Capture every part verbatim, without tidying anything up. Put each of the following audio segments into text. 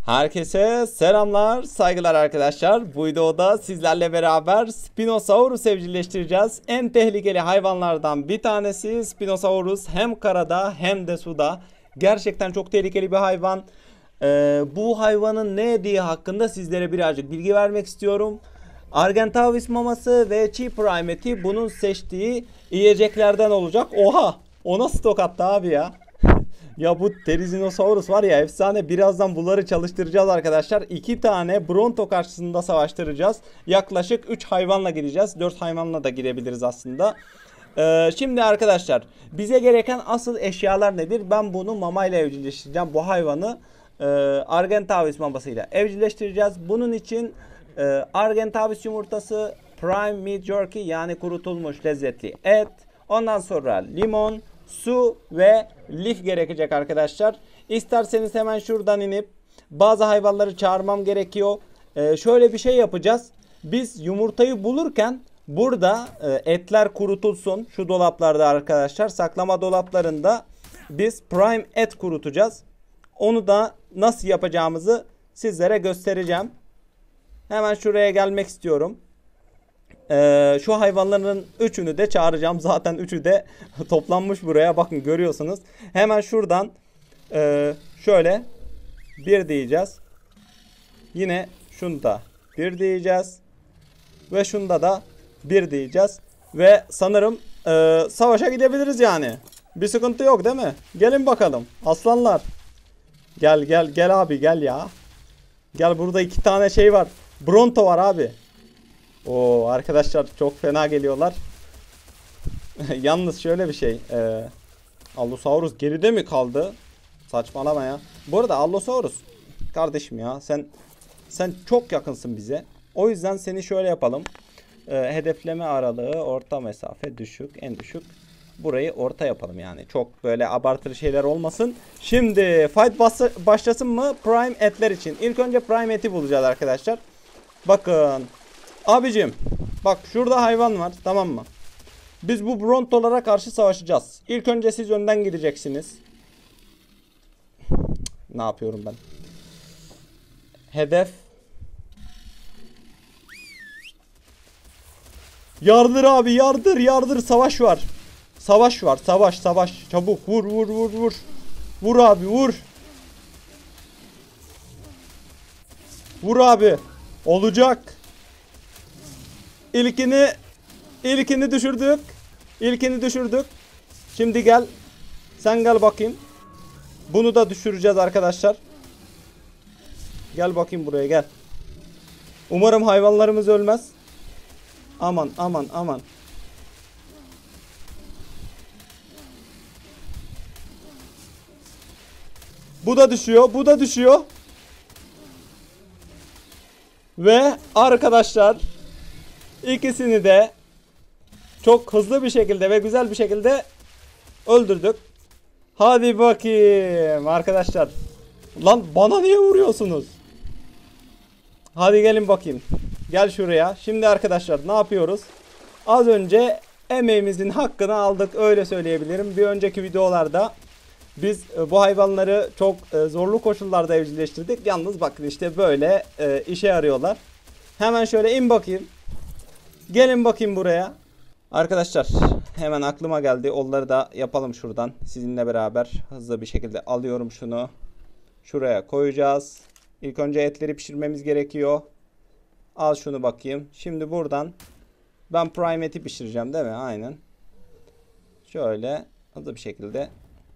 Herkese selamlar, saygılar arkadaşlar. Bu videoda sizlerle beraber Spinosaurus evcilleştireceğiz. En tehlikeli hayvanlardan bir tanesi Spinosaurus. Hem karada hem de suda. Gerçekten çok tehlikeli bir hayvan. Ee, bu hayvanın ne yediği hakkında sizlere birazcık bilgi vermek istiyorum. Argentavis maması ve Chi Prime eti bunun seçtiği yiyeceklerden olacak. Oha! O nasıl tokattı abi ya? Ya bu Therizinosaurus var ya, efsane. Birazdan bunları çalıştıracağız arkadaşlar. iki tane Bronto karşısında savaştıracağız. Yaklaşık üç hayvanla gideceğiz. dört hayvanla da gidebiliriz aslında. Ee, şimdi arkadaşlar bize gereken asıl eşyalar nedir? Ben bunu mamayla evcilleştireceğim. Bu hayvanı e, Argentavis mamasıyla evcilleştireceğiz. Bunun için e, Argentavis yumurtası, Prime Meat Jerky yani kurutulmuş lezzetli et. Ondan sonra limon, su ve lif gerekecek arkadaşlar. İsterseniz hemen şuradan inip bazı hayvanları çağırmam gerekiyor. Ee, şöyle bir şey yapacağız. Biz yumurtayı bulurken burada e, etler kurutulsun. Şu dolaplarda arkadaşlar, saklama dolaplarında biz prime et kurutacağız. Onu da nasıl yapacağımızı sizlere göstereceğim. Hemen şuraya gelmek istiyorum. Ee, şu hayvanların üçünü de çağıracağım. Zaten üçü de toplanmış buraya. Bakın, görüyorsunuz. Hemen şuradan e, şöyle bir diyeceğiz. Yine şunda bir diyeceğiz. Ve şunda da bir diyeceğiz. Ve sanırım e, savaşa gidebiliriz yani. Bir sıkıntı yok değil mi? Gelin bakalım aslanlar. Gel gel gel abi, gel ya. Gel, burada iki tane şey var. Bronto var abi. Oo arkadaşlar, çok fena geliyorlar. Yalnız şöyle bir şey. E, Allosaurus geride mi kaldı? Saçmalama ya. Bu arada Allosaurus kardeşim ya, sen sen çok yakınsın bize. O yüzden seni şöyle yapalım. E, hedefleme aralığı orta mesafe düşük, en düşük. Burayı orta yapalım yani. Çok böyle abartılı şeyler olmasın. Şimdi fight başlasın mı? Prime etler için. İlk önce prime eti bulacağız arkadaşlar. Bakın. Abicim bak, şurada hayvan var, tamam mı? Biz bu brontolara karşı savaşacağız. İlk önce siz önden gideceksiniz. Ne yapıyorum ben? Hedef. Yardır abi, yardır yardır, savaş var. Savaş var, savaş savaş. Çabuk vur vur vur vur. Vur abi vur. Vur abi. Olacak. İlkini ilkini düşürdük. İlkini düşürdük. Şimdi gel. Sen gel bakayım. Bunu da düşüreceğiz arkadaşlar. Gel bakayım buraya, gel. Umarım hayvanlarımız ölmez. Aman aman aman. Bu da düşüyor. Bu da düşüyor. Ve arkadaşlar, İkisini de çok hızlı bir şekilde ve güzel bir şekilde öldürdük. Hadi bakayım arkadaşlar. Lan bana niye vuruyorsunuz? Hadi gelin bakayım. Gel şuraya. Şimdi arkadaşlar ne yapıyoruz? Az önce emeğimizin hakkını aldık, öyle söyleyebilirim. Bir önceki videolarda biz bu hayvanları çok zorlu koşullarda evcilleştirdik. Yalnız bakın işte böyle işe yarıyorlar. Hemen şöyle in bakayım. Gelin bakayım buraya. Arkadaşlar hemen aklıma geldi. Onları da yapalım şuradan. Sizinle beraber hızlı bir şekilde alıyorum şunu. Şuraya koyacağız. İlk önce etleri pişirmemiz gerekiyor. Al şunu bakayım. Şimdi buradan ben prime eti pişireceğim değil mi? Aynen. Şöyle hızlı bir şekilde.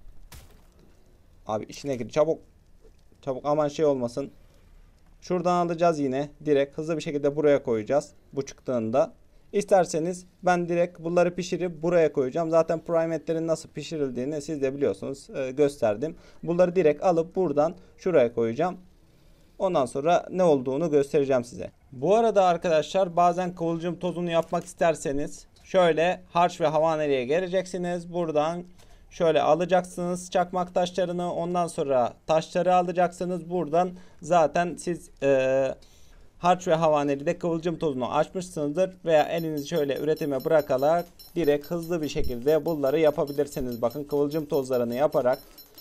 Abi içine gir çabuk. Çabuk, aman şey olmasın. Şuradan alacağız yine. Direkt hızlı bir şekilde buraya koyacağız. Bu çıktığında. İsterseniz ben direkt bunları pişirip buraya koyacağım. Zaten prime etlerin nasıl pişirildiğini siz de biliyorsunuz. Ee, gösterdim. Bunları direkt alıp buradan şuraya koyacağım. Ondan sonra ne olduğunu göstereceğim size. Bu arada arkadaşlar, bazen kıvılcım tozunu yapmak isterseniz şöyle harç ve havaneliğe geleceksiniz. Buradan şöyle alacaksınız çakmak taşlarını. Ondan sonra taşları alacaksınız. Buradan zaten siz e, harç ve havanelide kıvılcım tozunu açmışsınızdır. Veya elinizi şöyle üretime bırakarak direkt hızlı bir şekilde bunları yapabilirsiniz. Bakın, kıvılcım tozlarını yaparak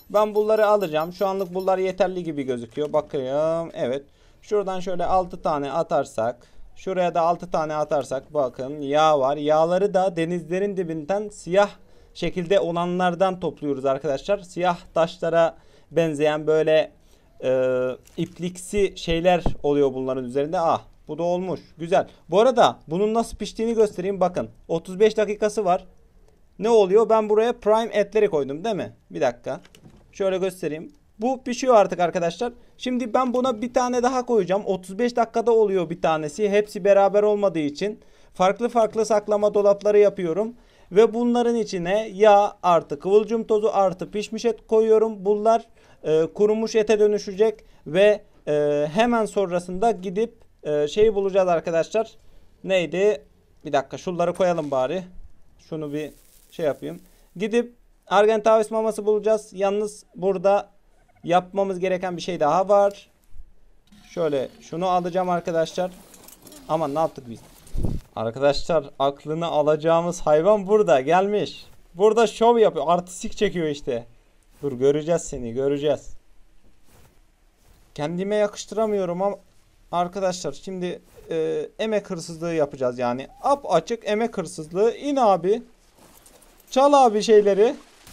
Ben bunları alacağım. Şu anlık bunlar yeterli gibi gözüküyor. Bakayım. Evet. Şuradan şöyle altı tane atarsak. Şuraya da altı tane atarsak. Bakın yağ var. Yağları da denizlerin dibinden siyah şekilde olanlardan topluyoruz arkadaşlar. Siyah taşlara benzeyen böyle e, ipliksi şeyler oluyor bunların üzerinde. Ah, bu da olmuş. Güzel. Bu arada bunun nasıl piştiğini göstereyim. Bakın otuz beş dakikası var. Ne oluyor? Ben buraya prime etleri koydum değil mi? Bir dakika. Şöyle göstereyim. Bu pişiyor artık arkadaşlar. Şimdi ben buna bir tane daha koyacağım. otuz beş dakikada oluyor bir tanesi. Hepsi beraber olmadığı için farklı farklı saklama dolapları yapıyorum. Ve bunların içine yağ artı kıvılcım tozu artı pişmiş et koyuyorum. Bunlar e, kurumuş ete dönüşecek. Ve e, hemen sonrasında gidip e, şeyi bulacağız arkadaşlar. Neydi? Bir dakika şunları koyalım bari. Şunu bir şey yapayım. Gidip Argentavis maması bulacağız. Yalnız burada yapmamız gereken bir şey daha var. Şöyle şunu alacağım arkadaşlar. Aman ne yaptık biz? Arkadaşlar aklını alacağımız hayvan burada gelmiş. Burada şov yapıyor. Artistik çekiyor işte. Dur göreceğiz seni göreceğiz. Kendime yakıştıramıyorum ama arkadaşlar şimdi e, emek hırsızlığı yapacağız yani. Ap açık emek hırsızlığı. İn abi. Çal abi şeyleri.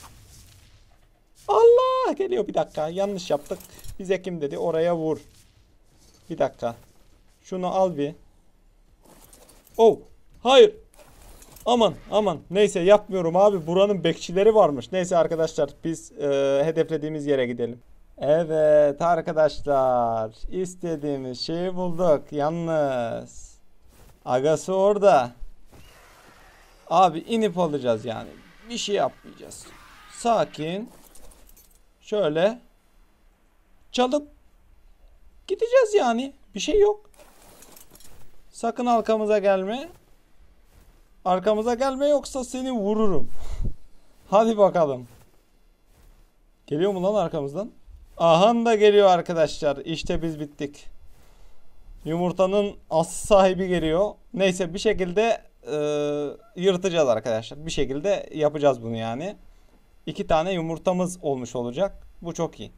Allah geliyor bir dakika. Yanlış yaptık. Bize kim dedi? Oraya vur. Bir dakika. Şunu al bir. Oh. Hayır. Aman aman. Neyse yapmıyorum abi. Buranın bekçileri varmış. Neyse arkadaşlar biz e, hedeflediğimiz yere gidelim. Evet arkadaşlar. İstediğimiz şeyi bulduk. Yalnız. Agası orada. Abi inip alacağız yani. Bir şey yapmayacağız. Sakin. Şöyle. Çalıp gideceğiz yani. Bir şey yok. Sakın arkamıza gelme. Arkamıza gelme yoksa seni vururum. Hadi bakalım. Geliyor mu lan arkamızdan? Ahan da geliyor arkadaşlar. İşte biz bittik. Yumurtanın asıl sahibi geliyor. Neyse bir şekilde e, yırtacağız arkadaşlar. Bir şekilde yapacağız bunu yani. İki tane yumurtamız olmuş olacak. Bu çok iyi.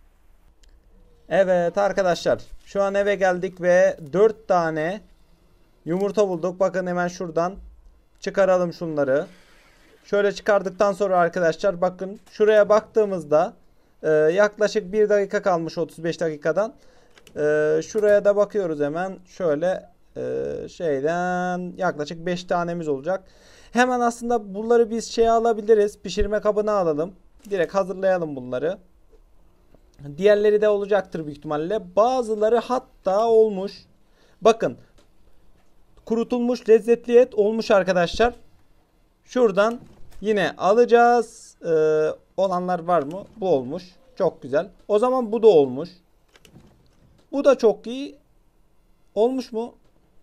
Evet arkadaşlar. Şu an eve geldik ve dört tane yumurta bulduk. Bakın hemen şuradan çıkaralım şunları. Şöyle çıkardıktan sonra arkadaşlar bakın şuraya baktığımızda e, yaklaşık bir dakika kalmış otuz beş dakikadan. E, şuraya da bakıyoruz hemen. Şöyle e, şeyden yaklaşık beş tanemiz olacak. Hemen aslında bunları biz şeye alabiliriz. Pişirme kabına alalım. Direkt hazırlayalım bunları. Diğerleri de olacaktır büyük ihtimalle. Bazıları hatta olmuş. Bakın. Kurutulmuş lezzetli et olmuş arkadaşlar. Şuradan yine alacağız. Ee, olanlar var mı? Bu olmuş. Çok güzel. O zaman bu da olmuş. Bu da çok iyi. Olmuş mu?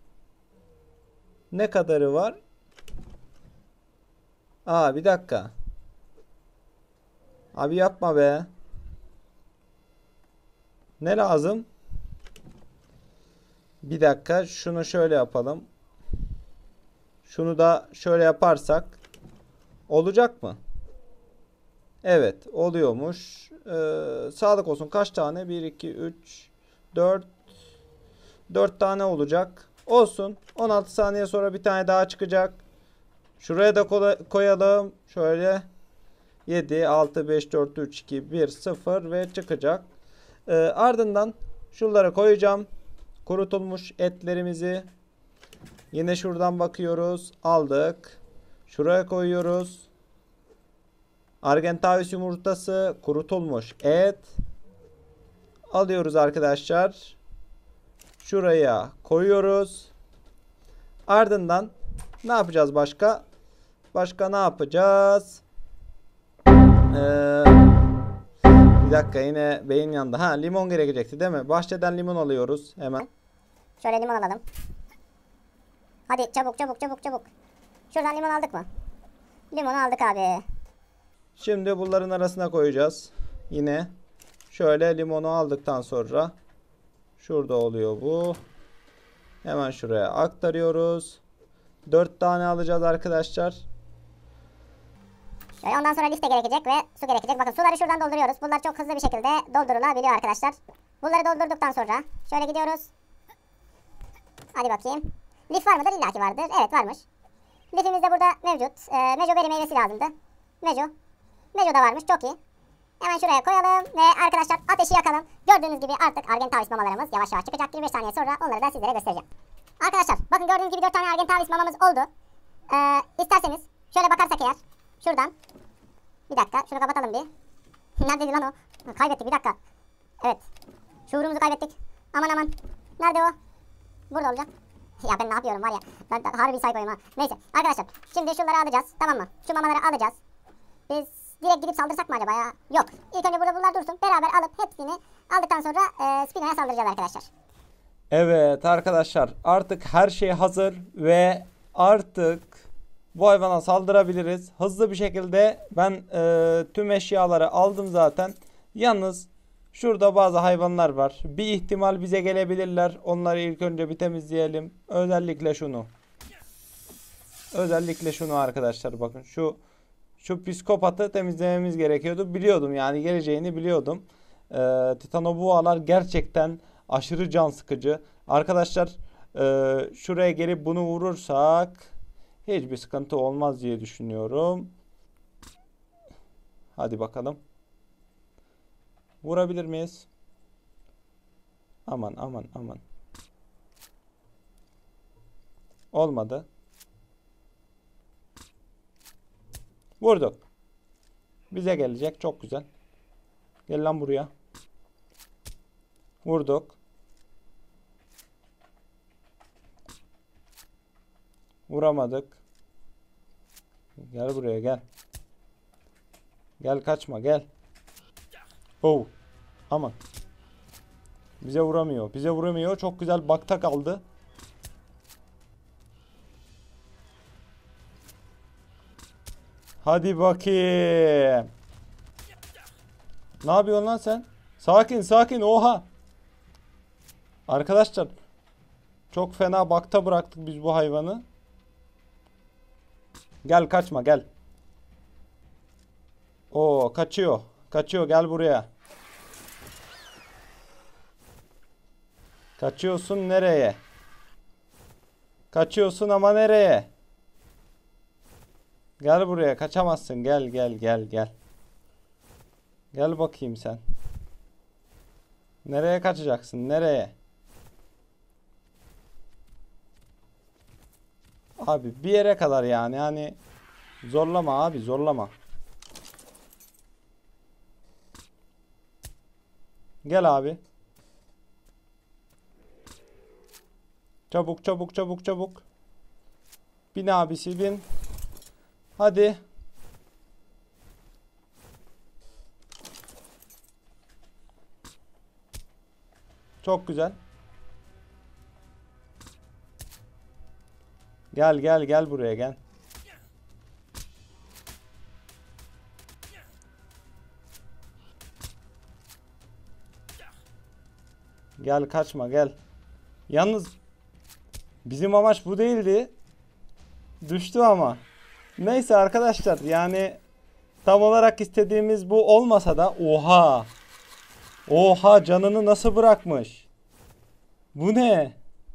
Ne kadarı var? Aa bir dakika. Abi yapma be. Ne lazım? Bir dakika. Şunu şöyle yapalım. Şunu da şöyle yaparsak olacak mı? Evet oluyormuş. Ee, sağlık olsun. Kaç tane? bir, iki, üç, dört. dört tane olacak. Olsun. on altı saniye sonra bir tane daha çıkacak. Şuraya da koyalım. Şöyle. yedi, altı, beş, dört, üç, iki, bir, sıfır ve çıkacak. Ee, ardından şunları koyacağım. Kurutulmuş etlerimizi. Yine şuradan bakıyoruz. Aldık. Şuraya koyuyoruz. Argentavis yumurtası, kurutulmuş et. Alıyoruz arkadaşlar. Şuraya koyuyoruz. Ardından ne yapacağız başka? Başka ne yapacağız? Ee, bir dakika yine beyin yandı. Ha limon gerekecekti değil mi? Bahçeden limon alıyoruz hemen. Şöyle limon alalım. Hadi çabuk çabuk çabuk çabuk. Şuradan limon aldık mı? Limon aldık abi. Şimdi bunların arasına koyacağız. Yine şöyle limonu aldıktan sonra şurada oluyor bu. Hemen şuraya aktarıyoruz. dört tane alacağız arkadaşlar. Şöyle ondan sonra lifte gerekecek ve su gerekecek. Bakın suları şuradan dolduruyoruz. Bunlar çok hızlı bir şekilde doldurulabiliyor arkadaşlar. Bunları doldurduktan sonra şöyle gidiyoruz. Hadi bakayım. Lif var mıdır? İlla ki vardır. Evet varmış. Lifimiz de burada mevcut. Ee, Mejo beri meyvesi lazımdı. Mejo. Mejo da varmış. Çok iyi. Hemen şuraya koyalım ve arkadaşlar ateşi yakalım. Gördüğünüz gibi artık Argentavis mamalarımız yavaş yavaş çıkacak. yirmi beş saniye sonra onları da sizlere göstereceğim. Arkadaşlar bakın gördüğünüz gibi dört tane Argentavis mamamız oldu. Ee, isterseniz şöyle bakarsak eğer. Şuradan. Bir dakika şunu kapatalım bir. Neredeydi lan o? Kaybettik bir dakika. Evet. Şuurumuzu kaybettik. Aman aman. Nerede o? Burada olacak. Ya ben ne yapıyorum var ya. Ben de harbi saykoyum ha. Neyse arkadaşlar. Şimdi şunları alacağız. Tamam mı? Şu mamaları alacağız. Biz direkt gidip saldırsak mı acaba ya? Yok. İlk önce burada bunlar dursun. Beraber alıp hepsini aldıktan sonra e, Spino'ya saldıracağız arkadaşlar. Evet arkadaşlar artık her şey hazır ve artık bu hayvana saldırabiliriz. Hızlı bir şekilde ben e, tüm eşyaları aldım zaten. Yalnız şurada bazı hayvanlar var. Bir ihtimal bize gelebilirler. Onları ilk önce bir temizleyelim. Özellikle şunu. Özellikle şunu arkadaşlar bakın. Şu şu psikopatı temizlememiz gerekiyordu. Biliyordum yani geleceğini biliyordum. Ee, Titanoboalar gerçekten aşırı can sıkıcı. Arkadaşlar e, şuraya gelip bunu vurursak hiçbir sıkıntı olmaz diye düşünüyorum. Hadi bakalım. Vurabilir miyiz? Aman aman aman. Olmadı. Vurduk. Bize gelecek. Çok güzel. Gel lan buraya. Vurduk. Vuramadık. Gel buraya gel. Gel kaçma gel. Oh. Aman. Bize vuramıyor. Bize vuramıyor. Çok güzel bakta kaldı. Hadi bakayım. Ne yapıyorsun lan sen? Sakin sakin oha. Arkadaşlar çok fena bakta bıraktık biz bu hayvanı. Gel kaçma gel. Oo kaçıyor. Kaçıyor gel buraya. Kaçıyorsun nereye? Kaçıyorsun ama nereye? Gel buraya kaçamazsın. Gel gel gel gel. Gel bakayım sen. Nereye kaçacaksın? Nereye? Abi bir yere kadar yani. Hani zorlama abi zorlama. Gel abi. Çabuk çabuk çabuk çabuk. Bin abisi bin. Hadi. Çok güzel. Gel gel gel buraya gel. Gel kaçma gel. Yalnız bizim amaç bu değildi. Düştü ama. Neyse arkadaşlar yani tam olarak istediğimiz bu olmasa da oha. Oha canını nasıl bırakmış? Bu ne?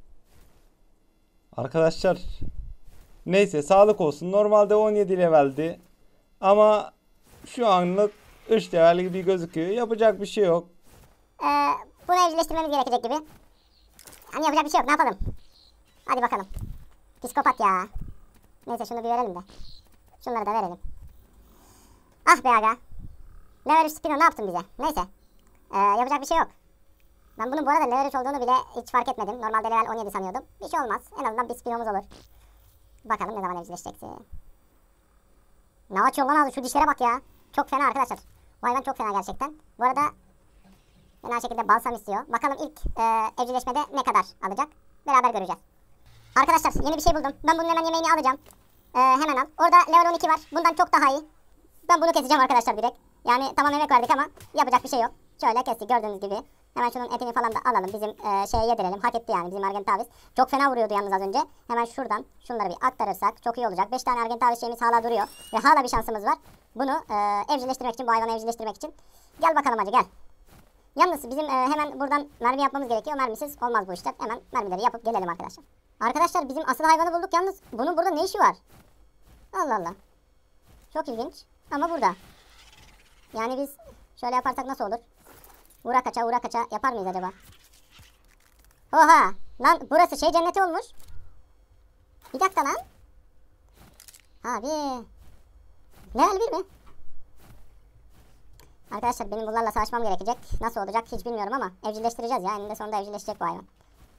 Arkadaşlar neyse sağlık olsun. Normalde on yedi leveldi. Ama şu anlık üç level gibi gözüküyor. Yapacak bir şey yok. Ee, bunu evcilleştirmemiz gerekecek gibi. Hani yapacak bir şey yok. Ne yapalım? Hadi bakalım. Psikopat ya. Neyse şunu bir verelim de. Şunları da verelim. Ah be aga. Level üç Spino ne yaptın bize? Neyse. Ee, yapacak bir şey yok. Ben bunun bu arada level üç olduğunu bile hiç fark etmedim. Normalde level on yedi sanıyordum. Bir şey olmaz. En azından bir Spino'muz olur. Bakalım ne zaman evcilleşeceksin. Ne açıyor lan abi? Şu dişlere bak ya. Çok fena arkadaşlar. Bu hayvan çok fena gerçekten. Bu arada fena şekilde balsam istiyor. Bakalım ilk e, evcilleşmede ne kadar alacak? Beraber göreceğiz. Arkadaşlar yeni bir şey buldum. Ben bunun hemen yemeğini alacağım. Ee, hemen al. Orada level on iki var. Bundan çok daha iyi. Ben bunu keseceğim arkadaşlar direkt. Yani tamam emek verdik ama yapacak bir şey yok. Şöyle kestik gördüğünüz gibi. Hemen şunun etini falan da alalım. Bizim e, şeye yedirelim. Hak etti yani bizim Argentavis. Çok fena vuruyordu yalnız az önce. Hemen şuradan şunları bir aktarırsak çok iyi olacak. beş tane Argentavis şeyimiz hala duruyor. Ve hala bir şansımız var. Bunu e, evcilleştirmek için, bu hayvanı evcilleştirmek için. Gel bakalım hacı gel. Yalnız bizim e, hemen buradan mermi yapmamız gerekiyor. Mermisiz olmaz bu işler. Hemen mermileri yapıp gelelim arkadaşlar. Arkadaşlar bizim asıl hayvanı bulduk yalnız. Bunun burada ne işi var? Allah Allah. Çok ilginç. Ama burada. Yani biz şöyle yaparsak nasıl olur? Vura kaça vura kaça yapar mıyız acaba? Oha! Lan burası şey cenneti olmuş. Bir dakika lan. Abi. Level bir mi? Arkadaşlar benim bunlarla savaşmam gerekecek. Nasıl olacak hiç bilmiyorum ama evcilleştireceğiz ya. Eninde sonunda evcilleşecek bu hayvan.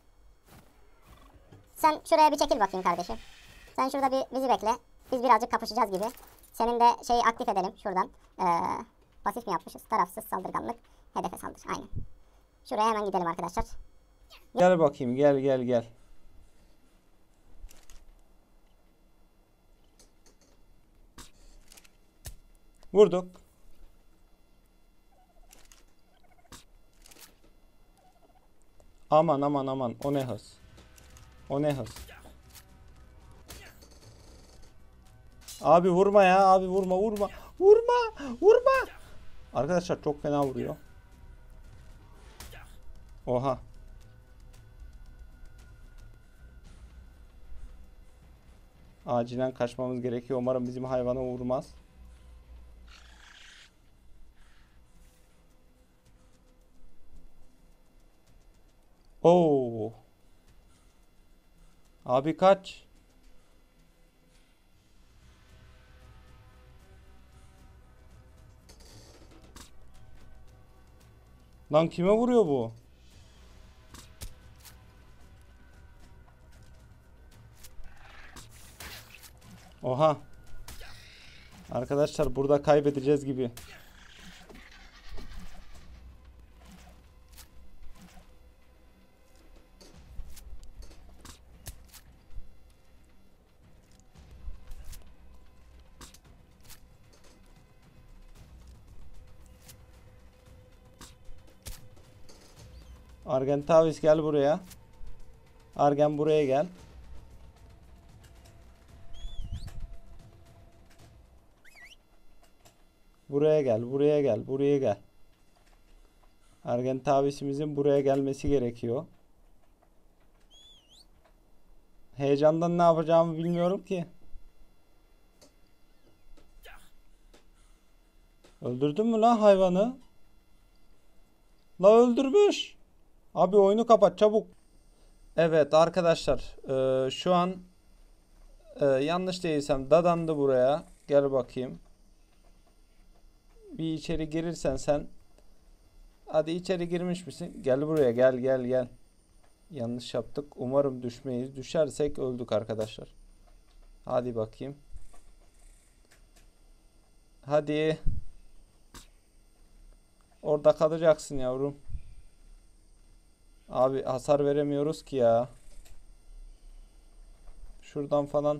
Sen şuraya bir çekil bakayım kardeşim. Sen şurada bir bizi bekle. Biz birazcık kapışacağız gibi. Senin de şeyi aktif edelim şuradan. Ee, pasif mi yapmışız? Tarafsız saldırganlık. Hedefe saldır. Aynen. Şuraya hemen gidelim arkadaşlar. Gel bakayım gel gel gel. Vurduk. Aman aman aman o ne hız. O ne hız. Abi vurma ya abi vurma vurma. Vurma vurma. Arkadaşlar çok fena vuruyor. Oha. Acilen kaçmamız gerekiyor. Umarım bizim hayvana vurmaz. Oo. Abi kaç. Lan kime vuruyor bu? Oha. Arkadaşlar burada kaybedeceğiz gibi. Argentavis gel buraya. Argen buraya gel. Buraya gel, buraya gel, buraya gel. Argentavis'imizin buraya gelmesi gerekiyor. Heyecandan ne yapacağımı bilmiyorum ki. Öldürdün mü lan hayvanı? La öldürmüş. Abi oyunu kapat çabuk. Evet arkadaşlar. E, şu an e, yanlış değilsem dadandı buraya. Gel bakayım. Bir içeri girirsen sen. Hadi içeri girmiş misin? Gel buraya gel gel gel. Yanlış yaptık. Umarım düşmeyiz. Düşersek öldük arkadaşlar. Hadi bakayım. Hadi. Orada kalacaksın yavrum. Abi hasar veremiyoruz ki ya. Şuradan falan.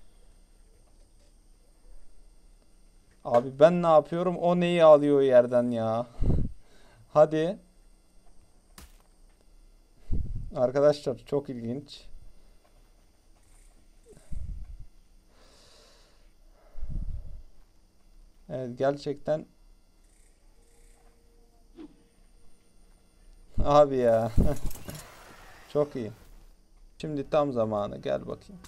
Abi ben ne yapıyorum? O neyi alıyor yerden ya? Hadi. Arkadaşlar çok ilginç. Evet gerçekten. Abi ya. Çok iyi. Şimdi tam zamanı. Gel bakayım.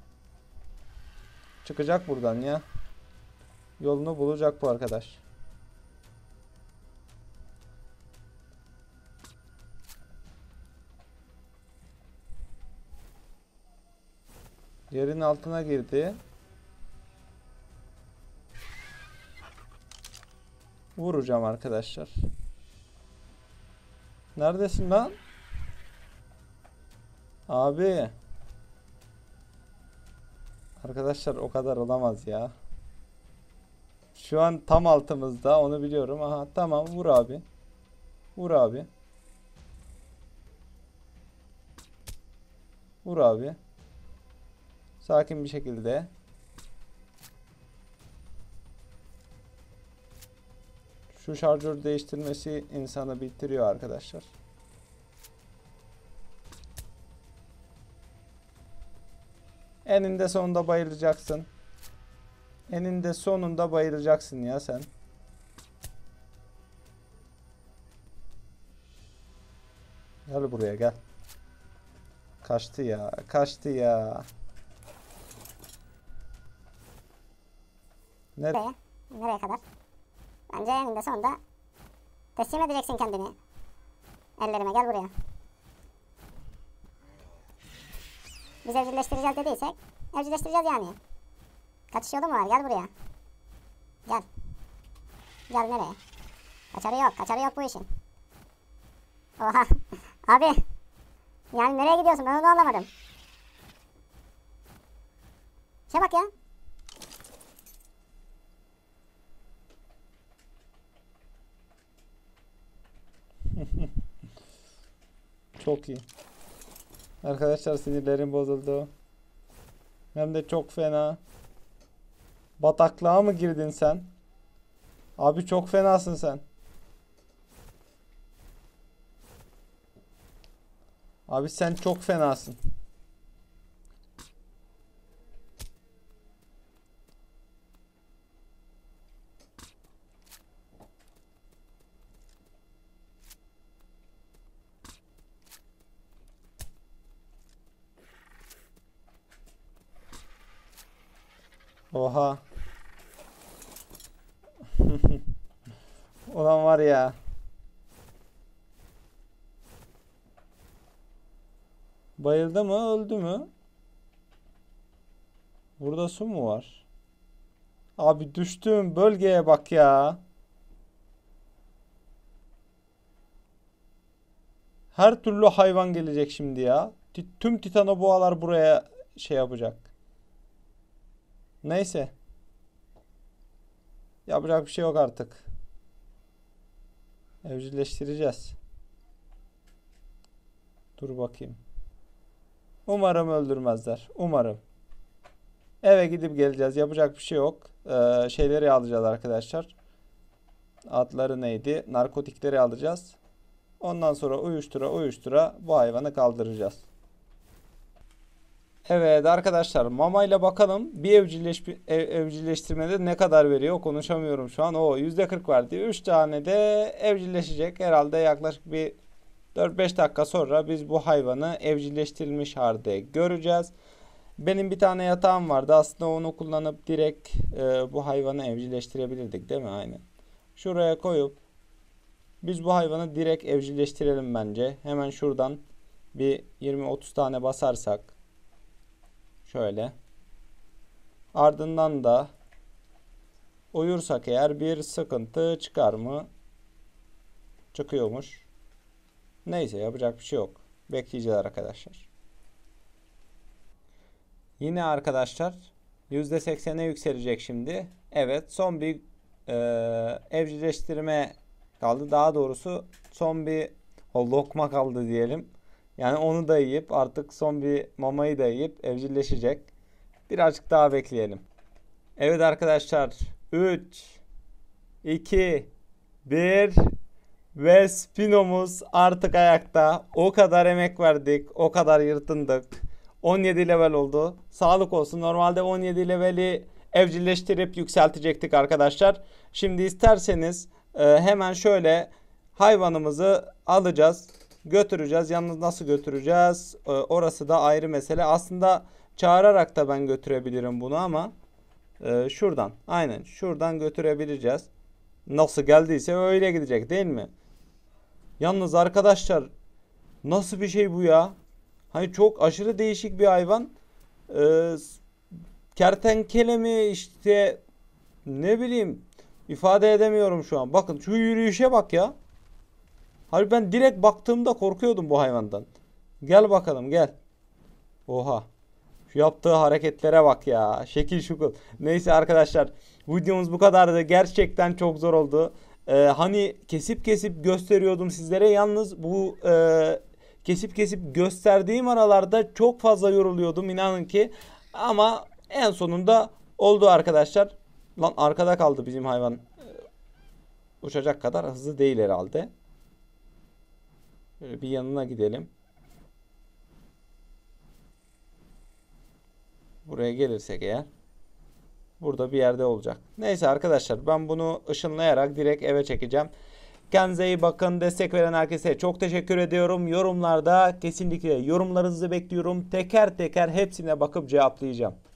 Çıkacak buradan ya. Yolunu bulacak bu arkadaş. Yerin altına girdi. Vuracağım arkadaşlar. Neredesin lan? Abi. Arkadaşlar o kadar olamaz ya. Şu an tam altımızda onu biliyorum. Aha tamam vur abi. Vur abi. Vur abi. Sakin bir şekilde. Şu şarjör değiştirmesi insanı bitiriyor arkadaşlar. Eninde sonunda bayılacaksın. Eninde sonunda bayılacaksın ya sen. Gel buraya gel. Kaçtı ya. Kaçtı ya. Ne? Nereye? Nereye kadar? Bence eninde sonunda teslim edeceksin kendini. Ellerime gel buraya. Biz evcilleştireceğiz dediysek evcilleştireceğiz yani. Kaçış yolu mu var? Gel buraya. Gel. Gel nereye? Kaçarı yok. Kaçarı yok bu işin. Oha. Abi. Yani nereye gidiyorsun? Ben onu anlamadım. Şey bak ya. Çok iyi. Arkadaşlar sinirlerim bozuldu. Hem de çok fena. Bataklığa mı girdin sen? Abi çok fenasın sen. Abi sen çok fenasın. Oha. Ulan var ya. Bayıldı mı, öldü mü? Burada su mu var? Abi düştüğüm bölgeye bak ya. Her türlü hayvan gelecek şimdi ya. Ti- Tüm titanoboğalar buraya şey yapacak. Neyse. Yapacak bir şey yok artık. Evcilleştireceğiz. Dur bakayım. Umarım öldürmezler. Umarım. Eve gidip geleceğiz. Yapacak bir şey yok. Ee, şeyleri alacağız arkadaşlar. Adları neydi? Narkotikleri alacağız. Ondan sonra uyuştura uyuştura bu hayvanı kaldıracağız. Evet arkadaşlar, mamayla bakalım bir evcilleş ev, evcilleştirmede ne kadar veriyor, konuşamıyorum şu an. O yüzde kırk verdi. üç tane de evcilleşecek. Herhalde yaklaşık bir dört beş dakika sonra biz bu hayvanı evcilleştirilmiş halde göreceğiz. Benim bir tane yatağım vardı. Aslında onu kullanıp direkt e, bu hayvanı evcilleştirebilirdik değil mi? Aynen. Şuraya koyup biz bu hayvanı direkt evcilleştirelim bence. Hemen şuradan bir yirmi otuz tane basarsak. Şöyle. Ardından da uyursak eğer bir sıkıntı çıkar mı? Çıkıyormuş. Neyse, yapacak bir şey yok. Bekleyeceğiz arkadaşlar. Yine arkadaşlar yüzde seksene yükselecek şimdi. Evet, son bir e, evcilleştirme kaldı. Daha doğrusu son bir o lokma kaldı diyelim. Yani onu da yiyip artık son bir mamayı da yiyip evcilleşecek. Birazcık daha bekleyelim. Evet arkadaşlar, üç, iki, bir ve Spino'muz artık ayakta. O kadar emek verdik, o kadar yırtındık. on yedi level oldu. Sağlık olsun. Normalde on yedi leveli evcilleştirip yükseltecektik arkadaşlar. Şimdi isterseniz e, hemen şöyle hayvanımızı alacağız, götüreceğiz. Yalnız nasıl götüreceğiz? E, orası da ayrı mesele. Aslında çağırarak da ben götürebilirim bunu ama e, şuradan, aynen şuradan götürebileceğiz. Nasıl geldiyse öyle gidecek değil mi? Yalnız arkadaşlar, nasıl bir şey bu ya? Hani çok aşırı değişik bir hayvan. Ee, kertenkele mi işte, ne bileyim, ifade edemiyorum şu an. Bakın şu yürüyüşe bak ya. Hayır, ben direkt baktığımda korkuyordum bu hayvandan. Gel bakalım gel. Oha. Şu yaptığı hareketlere bak ya. Şekil şukul. Neyse arkadaşlar, videomuz bu kadardı. Gerçekten çok zor oldu. Ee, hani kesip kesip gösteriyordum sizlere. Yalnız bu e, kesip kesip gösterdiğim aralarda çok fazla yoruluyordum, inanın ki. Ama en sonunda oldu arkadaşlar. Lan arkada kaldı bizim hayvan. uçacak kadar hızlı değil herhalde. Böyle bir yanına gidelim. Buraya gelirsek eğer. Burada bir yerde olacak. Neyse arkadaşlar, ben bunu ışınlayarak direkt eve çekeceğim. Kendinize iyi bakın. Destek veren herkese çok teşekkür ediyorum. Yorumlarda kesinlikle yorumlarınızı bekliyorum. Teker teker hepsine bakıp cevaplayacağım.